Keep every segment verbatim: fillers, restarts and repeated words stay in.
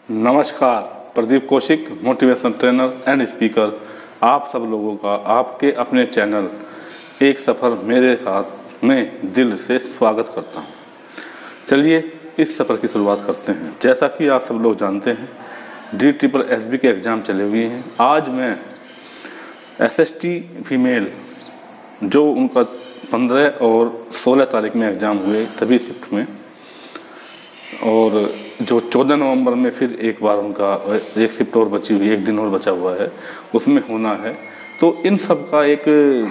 नमस्कार, Pradeep Kaushik, motivational trainer and speaker, आप सब लोगों का आपके अपने चैनल एक सफ़र मेरे साथ में दिल से स्वागत करता हूं। चलिए इस सफ़र की शुरुआत करते हैं। जैसा कि आप सब लोग जानते हैं, डी ट्रिपल एस बी के एग्ज़ाम चले हुए हैं। आज मैं एस एस टी फीमेल जो उनका पंद्रह और सोलह तारीख में एग्ज़ाम हुए सभी शिफ्ट में, और जो चौदह नवंबर में फिर एक बार उनका एक शिफ्ट और बची हुई, एक दिन और बचा हुआ है, उसमें होना है। तो इन सब का एक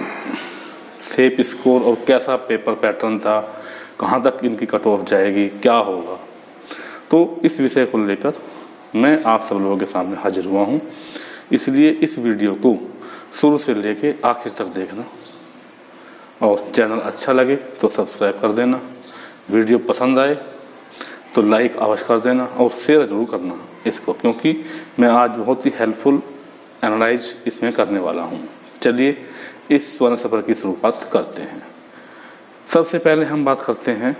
सेफ स्कोर और कैसा पेपर पैटर्न था, कहाँ तक इनकी कट ऑफ जाएगी, क्या होगा, तो इस विषय को लेकर मैं आप सब लोगों के सामने हाजिर हुआ हूँ। इसलिए इस वीडियो को शुरू से लेके आखिर तक देखना, और चैनल अच्छा लगे तो सब्सक्राइब कर देना, वीडियो पसंद आए तो लाइक अवश्य कर देना और शेयर जरूर करना इसको, क्योंकि मैं आज बहुत ही हेल्पफुल एनालाइज इसमें करने वाला हूँ। चलिए इस स्वर्ण सफ़र की शुरुआत करते हैं। सबसे पहले हम बात करते हैं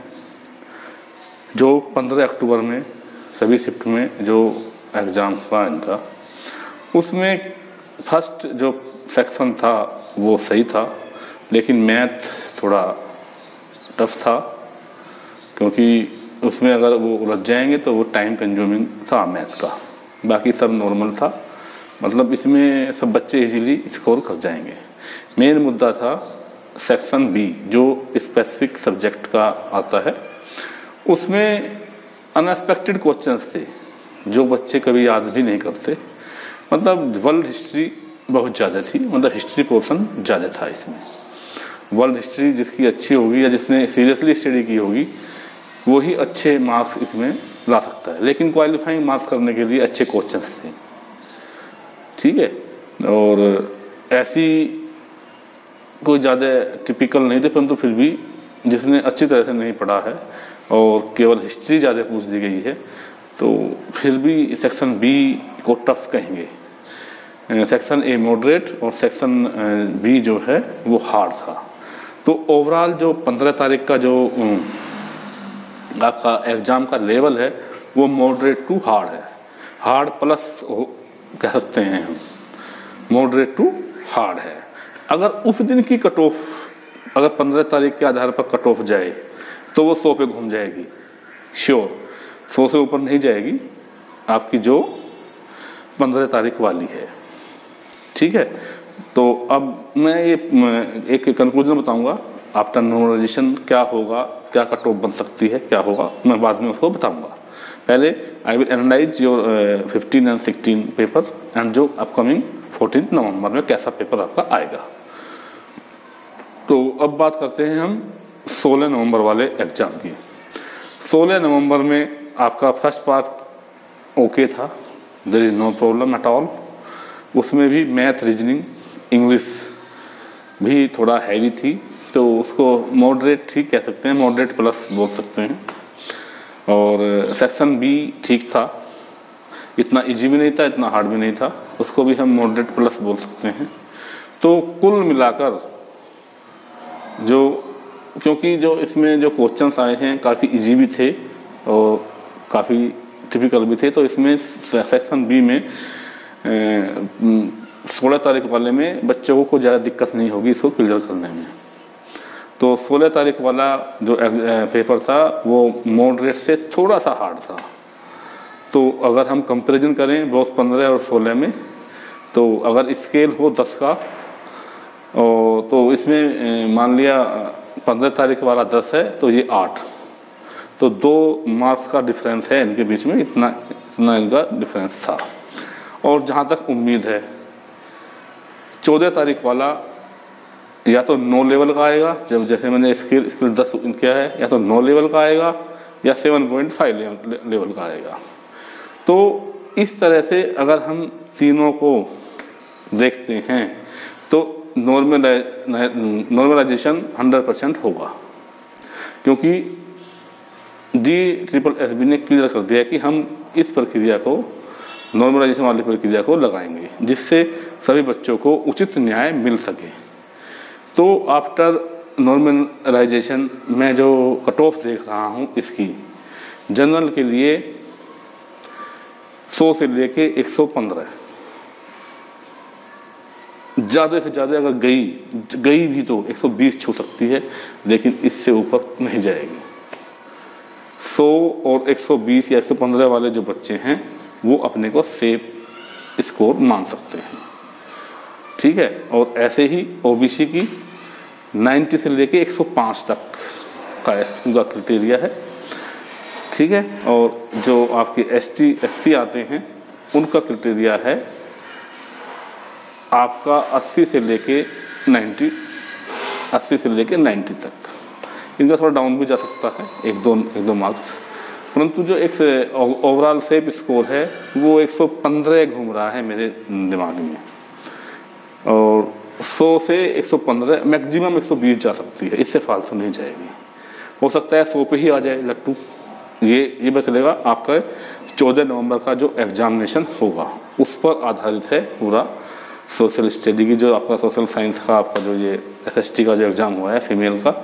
जो पंद्रह अक्टूबर में सभी शिफ्ट में जो एग्ज़ाम हुआ इनका, उसमें फर्स्ट जो सेक्शन था वो सही था, लेकिन मैथ थोड़ा टफ था, क्योंकि उसमें अगर वो उलझ जाएंगे तो वो टाइम कंज्यूमिंग था मैथ का। बाकी सब नॉर्मल था, मतलब इसमें सब बच्चे इजीली स्कोर कर जाएंगे। मेन मुद्दा था सेक्शन बी जो स्पेसिफिक सब्जेक्ट का आता है, उसमें अनएक्सपेक्टेड क्वेश्चंस थे जो बच्चे कभी याद भी नहीं करते। मतलब वर्ल्ड हिस्ट्री बहुत ज़्यादा थी, मतलब हिस्ट्री पोर्शन ज़्यादा था इसमें। वर्ल्ड हिस्ट्री जिसकी अच्छी होगी या जिसने सीरियसली स्टडी की होगी वही अच्छे मार्क्स इसमें ला सकता है, लेकिन क्वालिफाइंग मार्क्स करने के लिए अच्छे क्वेश्चंस थे, ठीक है। और ऐसी कोई ज़्यादा टिपिकल नहीं थे, परंतु फिर भी जिसने अच्छी तरह से नहीं पढ़ा है और केवल हिस्ट्री ज़्यादा पूछ दी गई है, तो फिर भी सेक्शन बी को टफ कहेंगे। सेक्शन ए मॉडरेट और सेक्शन बी जो है वो हार्ड था। तो ओवरऑल जो पंद्रह तारीख का जो आपका एग्ज़ाम का लेवल है वो मॉडरेट टू हार्ड है, हार्ड प्लस कह सकते हैं हम, मॉडरेट टू हार्ड है। अगर उस दिन की कट ऑफ अगर पंद्रह तारीख के आधार पर कट ऑफ जाए तो वो सौ पे घूम जाएगी, श्योर। सौ से ऊपर नहीं जाएगी आपकी जो पंद्रह तारीख वाली है, ठीक है। तो अब मैं ये एक कंक्लूजन बताऊंगा, आफ्टर नॉर्मलाइजेशन क्या होगा, क्या कट ऑफ बन सकती है, क्या होगा, मैं बाद में उसको बताऊंगा। पहले I will analyse your fifteen and sixteen paper and जो अपकमिंग फोर्टीन नवंबर में कैसा पेपर आपका आएगा। तो अब बात करते हैं हम सोलह नवंबर वाले एग्जाम की। सोलह नवंबर में आपका फर्स्ट पार्ट ओके था, there is no problem at all. उसमें भी मैथ, रीजनिंग, इंग्लिश भी थोड़ा हैवी थी, तो उसको मॉडरेट ठीक कह सकते हैं, मॉडरेट प्लस बोल सकते हैं। और सेक्शन बी ठीक था, इतना इजी भी नहीं था, इतना हार्ड भी नहीं था, उसको भी हम मॉडरेट प्लस बोल सकते हैं। तो कुल मिलाकर जो, क्योंककि जो इसमें जो क्वेश्चंस आए हैं काफ़ी इजी भी थे और काफ़ी टिपिकल भी थे, तो इसमें सेक्शन बी में सोलह तारीख वाले में बच्चों को ज़्यादा दिक्कत नहीं होगी इसको क्लियर करने में। तो सोलह तारीख वाला जो पेपर था वो मॉडरेट से थोड़ा सा हार्ड था। तो अगर हम कंपैरिजन करें बहुत पंद्रह और सोलह में, तो अगर स्केल हो दस का, और तो इसमें मान लिया पंद्रह तारीख वाला दस है तो ये आठ, तो दो मार्क्स का डिफरेंस है इनके बीच में, इतना इतना इनका डिफरेंस था। और जहाँ तक उम्मीद है चौदह तारीख वाला या तो नौ लेवल का आएगा, जब जैसे मैंने स्किल स्किल दस किया है, या तो नौ लेवल का आएगा या सेवन पॉइंट फाइव लेवल का आएगा। तो इस तरह से अगर हम तीनों को देखते हैं तो नॉर्मलाइजेशन हंड्रेड परसेंट होगा, क्योंकि डी ट्रिपल एस बी ने क्लियर कर दिया कि हम इस प्रक्रिया को, नॉर्मलाइजेशन वाली प्रक्रिया को लगाएंगे, जिससे सभी बच्चों को उचित न्याय मिल सके। तो आफ्टर नॉर्मलाइजेशन मैं जो कट ऑफ देख रहा हूँ इसकी जनरल के लिए सौ से लेके एक सौ पंद्रह, ज़्यादा से ज़्यादा अगर गई गई भी तो एक सौ बीस छू सकती है, लेकिन इससे ऊपर नहीं जाएगी। सौ और एक सौ बीस या एक सौ पंद्रह वाले जो बच्चे हैं वो अपने को सेफ स्कोर मान सकते हैं, ठीक है। और ऐसे ही ओबीसी की नब्बे से लेके एक सौ पाँच तक का उनका क्राइटेरिया है, ठीक है। और जो आपके एसटी एससी आते हैं उनका क्राइटेरिया है आपका अस्सी से लेके नब्बे, अस्सी से लेके नब्बे तक। इनका थोड़ा डाउन भी जा सकता है, एक दो एक दो मार्क्स, परंतु जो एक ओवरऑल सेफ स्कोर है वो एक सौ पंद्रह घूम रहा है मेरे दिमाग में। और सौ से एक सौ पंद्रह मैक्सिमम एक सौ बीस जा सकती है, इससे फालतू नहीं जाएगी। हो सकता है सौ पे ही आ जाए लट्टू। ये ये पता चलेगा आपका चौदह नवंबर का जो एग्जामिनेशन होगा उस पर आधारित है पूरा सोशल स्टडी की, जो आपका सोशल साइंस का आपका जो ये एसएसटी का जो एग्ज़ाम हुआ है फीमेल का।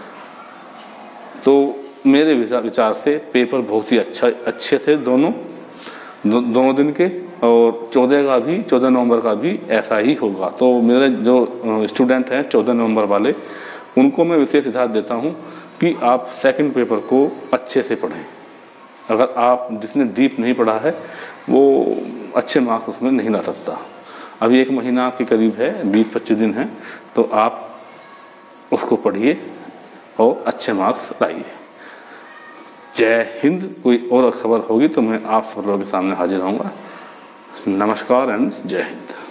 तो मेरे विचार से पेपर बहुत ही अच्छा अच्छे थे दोनों दो, दोनों दिन के, और चौदह का भी चौदह नवंबर का भी ऐसा ही होगा। तो मेरे जो स्टूडेंट हैं चौदह नवंबर वाले, उनको मैं विशेष हिदायत देता हूं कि आप सेकंड पेपर को अच्छे से पढ़ें। अगर आप जिसने डीप नहीं पढ़ा है वो अच्छे मार्क्स उसमें नहीं ला सकता। अभी एक महीना के करीब है, बीस पच्चीस दिन है, तो आप उसको पढ़िए और अच्छे मार्क्स लाइए। जय हिंद। कोई और खबर होगी तो मैं आप सब लोगों के सामने हाजिर होऊंगा। नमस्कार एंड जय हिंद।